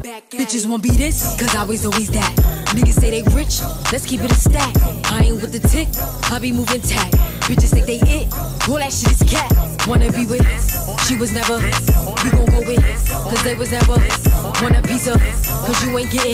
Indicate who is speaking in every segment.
Speaker 1: Bitches won't be this, cause I was always that. Niggas say they rich, let's keep it a stack. I ain't with the tick, I be moving tack. Bitches think they it, all that shit is cat. Wanna be with, she was never. You gon' go with, cause they was never. Want a piece of, cause you ain't getting.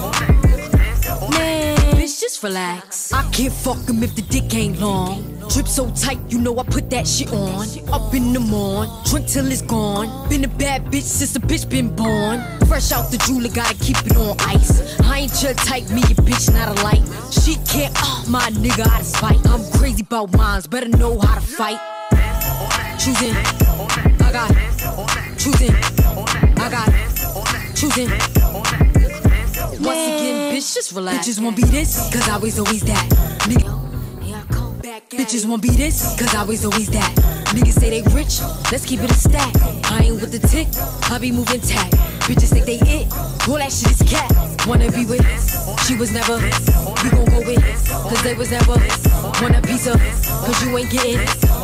Speaker 1: Man, bitch, just relax. I can't fuck him if the dick ain't long. Drip so tight, you know I put that shit on. Up in the morn, drink till it's gone. Been a bad bitch since the bitch been born. Fresh out the jeweler, gotta keep it on ice. I ain't your type, me a bitch, not a light. She can't, my nigga out of spite. I'm crazy about mines, better know how to fight. Choosing, I got it. Choosing, I got it. Choosing. Once again, bitch, just relax. Bitches won't be this, cause I was always that. Nigga. Bitches won't be this, cause I was always that. Niggas say they rich, let's keep it a stack. I ain't with the tick, I be moving tack. Bitches think they it, all that shit is cat. Wanna be with, she was never. You gon' go with, cause they was never. Want a piece of, cause you ain't getting.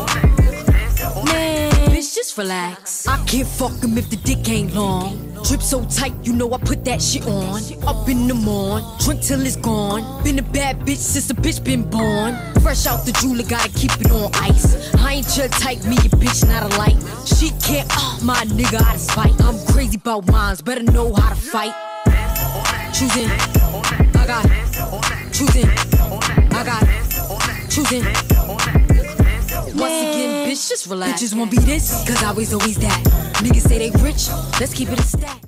Speaker 1: Man, bitch, just relax. I can't fuck him if the dick ain't long. Drip so tight, you know I put that shit on. Up in the morn, drink till it's gone. Been a bad bitch since the bitch been born. Fresh out the jeweler, gotta keep it on ice. I ain't your type, me a bitch, not a light. She can't, my nigga out of spite. I'm crazy about mines, better know how to fight. Choosing, I got it. Choosing, I got it. Choosing. Once again, bitch, just relax. Bitches won't be this, cause I was always that. Niggas say they rich, let's keep it a stack.